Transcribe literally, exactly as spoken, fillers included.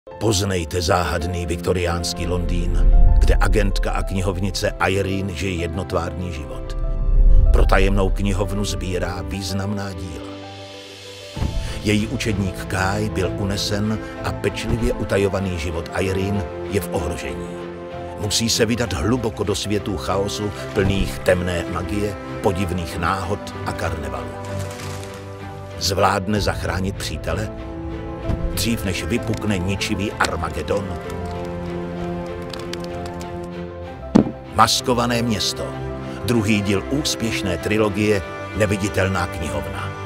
Poznejte záhadný viktoriánský Londýn, kde agentka a knihovnice Irene žije jednotvárný život. Pro tajemnou knihovnu sbírá významná díla. Její učedník Kai byl unesen a pečlivě utajovaný život Irene je v ohrožení. Musí se vydat hluboko do světů chaosu, plných temné magie, podivných náhod a karnevalu. Zvládne zachránit přítele? Dřív než vypukne ničivý Armagedon. Maskované město. Druhý díl úspěšné trilogie Neviditelná knihovna.